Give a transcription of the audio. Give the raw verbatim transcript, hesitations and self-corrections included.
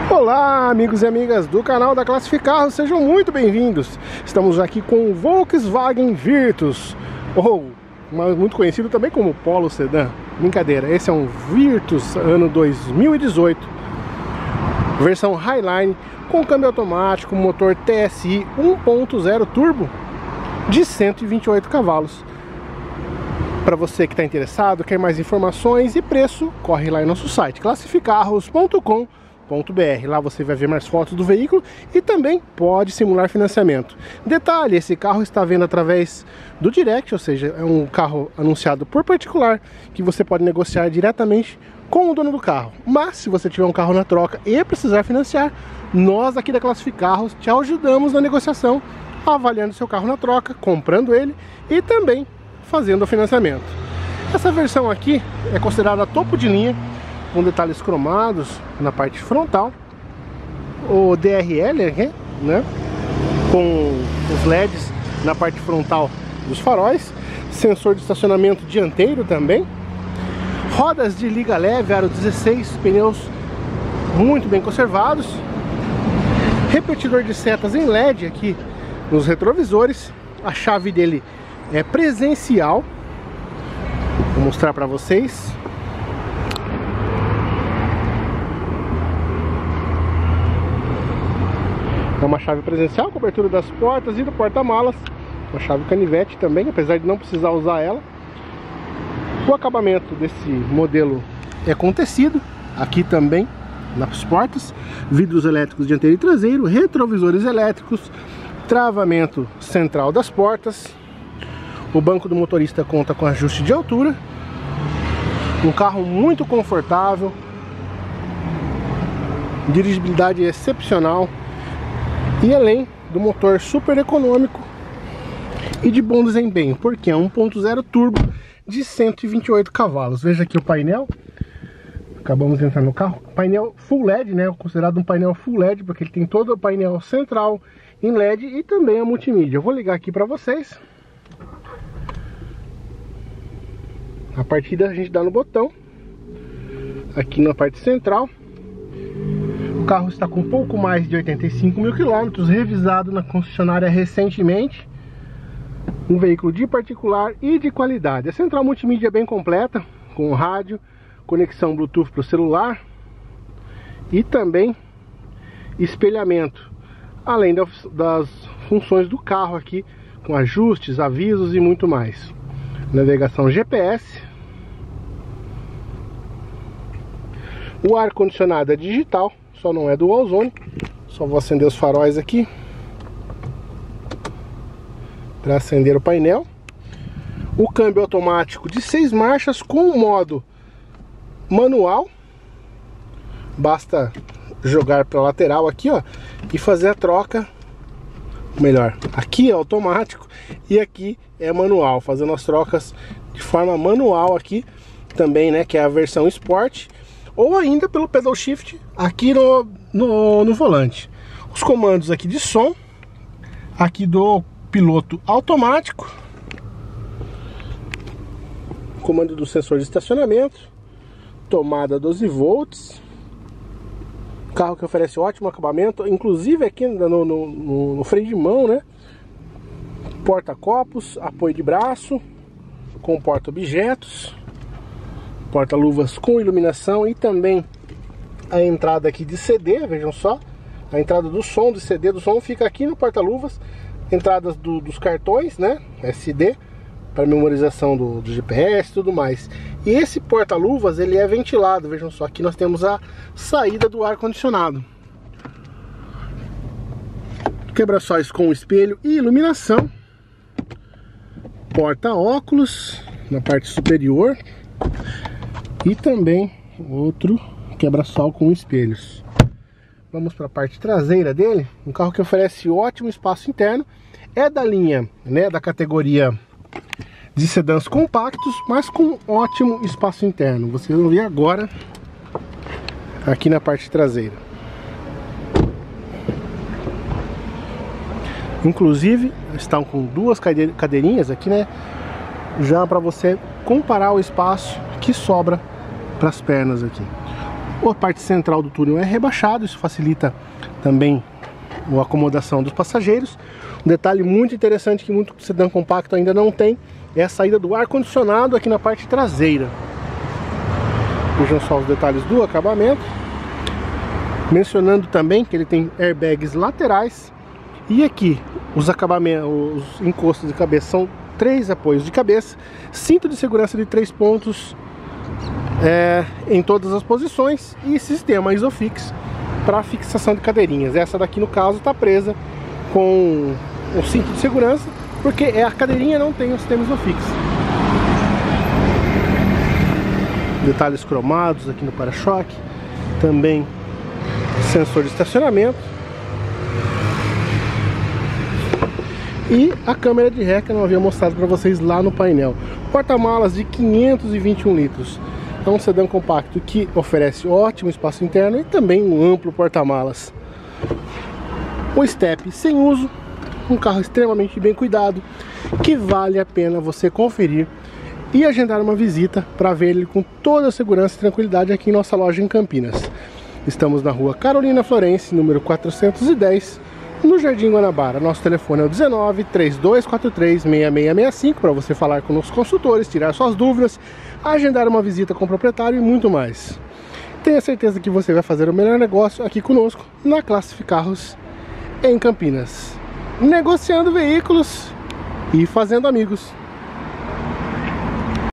Olá, amigos e amigas do canal da Classificarros, sejam muito bem-vindos. Estamos aqui com o Volkswagen Virtus, ou muito conhecido também como Polo Sedan. Brincadeira, esse é um Virtus ano dois mil e dezoito, versão Highline, com câmbio automático, motor T S I um ponto zero turbo de cento e vinte e oito cavalos. Para você que está interessado, quer mais informações e preço, corre lá em nosso site classificarros ponto com ponto br. Lá você vai ver mais fotos do veículo e também pode simular financiamento. Detalhe, esse carro está vendo através do direct, ou seja, é um carro anunciado por particular que você pode negociar diretamente com o dono do carro. Mas se você tiver um carro na troca e precisar financiar, nós aqui da Classificarros te ajudamos na negociação, avaliando seu carro na troca, comprando ele e também fazendo o financiamento. Essa versão aqui é considerada topo de linha, com detalhes cromados na parte frontal, o D R L aqui, né, com os L E Ds na parte frontal dos faróis, sensor de estacionamento dianteiro também, rodas de liga leve, aro dezesseis, pneus muito bem conservados, repetidor de setas em L E D aqui nos retrovisores, a chave dele é presencial, vou mostrar para vocês. É uma chave presencial, cobertura das portas e do porta-malas, uma chave canivete também, apesar de não precisar usar ela. O acabamento desse modelo é com tecido, aqui também nas portas, vidros elétricos dianteiro e traseiro, retrovisores elétricos, travamento central das portas. O banco do motorista conta com ajuste de altura, um carro muito confortável, dirigibilidade excepcional. E além do motor super econômico e de bom desempenho, porque é um ponto zero turbo de cento e vinte e oito cavalos. Veja aqui o painel, acabamos de entrar no carro, painel Full L E D, né? Considerado um painel Full L E D, porque ele tem todo o painel central em L E D e também a multimídia. Eu vou ligar aqui para vocês. A partida a gente dá no botão, aqui na parte central. O carro está com pouco mais de oitenta e cinco mil quilômetros, revisado na concessionária recentemente. Um veículo de particular e de qualidade. A central multimídia é bem completa, com rádio, conexão Bluetooth para o celular e também espelhamento, além das, das funções do carro aqui, com ajustes, avisos e muito mais. Navegação G P S. O ar-condicionado é digital, só não é dual zone. Só vou acender os faróis aqui para acender o painel. O câmbio automático de seis marchas com o modo manual. Basta jogar para a lateral aqui, ó, e fazer a troca. Melhor, aqui é automático e aqui é manual, fazendo as trocas de forma manual aqui também, né, que é a versão Sport, ou ainda pelo pedal shift aqui no, no, no volante. Os comandos aqui de som, aqui do piloto automático, comando do sensor de estacionamento, tomada doze volts, carro que oferece ótimo acabamento, inclusive aqui no, no, no, no freio de mão, né? Porta-copos, apoio de braço, com porta-objetos, porta-luvas com iluminação e também a entrada aqui de C D, vejam só, a entrada do som, do C D do som fica aqui no porta-luvas, entradas do, dos cartões, né, S D, para memorização do, do G P S e tudo mais. E esse porta-luvas, ele é ventilado, vejam só, aqui nós temos a saída do ar-condicionado. Quebra-sóis com espelho e iluminação. Porta-óculos na parte superior. E também outro quebra-sol com espelhos. Vamos para a parte traseira dele. Um carro que oferece ótimo espaço interno. É da linha, né, da categoria de sedãs compactos, mas com ótimo espaço interno. Vocês vão ver agora aqui na parte traseira. Inclusive estão com duas cadeirinhas aqui, né, já para você comparar o espaço que sobra para as pernas aqui. A parte central do túnel é rebaixado, isso facilita também a acomodação dos passageiros. Um detalhe muito interessante que muito sedã compacto ainda não tem é a saída do ar-condicionado aqui na parte traseira. Vejam só os detalhes do acabamento. Mencionando também que ele tem airbags laterais. E aqui os acabamentos, os encostos de cabeça são três apoios de cabeça. Cinto de segurança de três pontos é, em todas as posições. E sistema Isofix para fixação de cadeirinhas. Essa daqui no caso está presa com o cinto de segurança, porque a cadeirinha não tem o sistema Isofix. Detalhes cromados aqui no para-choque. Também sensor de estacionamento. E a câmera de ré que eu não havia mostrado para vocês lá no painel. Porta-malas de quinhentos e vinte e um litros. É um sedã compacto que oferece ótimo espaço interno e também um amplo porta-malas. O step sem uso, um carro extremamente bem cuidado, que vale a pena você conferir e agendar uma visita para ver ele com toda a segurança e tranquilidade aqui em nossa loja em Campinas. Estamos na rua Carolina Florense, número quatrocentos e dez, no Jardim Guanabara. Nosso telefone é o dezenove, trinta e dois quarenta e três, sessenta e seis sessenta e cinco para você falar com os consultores, tirar suas dúvidas, agendar uma visita com o proprietário e muito mais. Tenha certeza que você vai fazer o melhor negócio aqui conosco na Classificarros em Campinas, negociando veículos e fazendo amigos.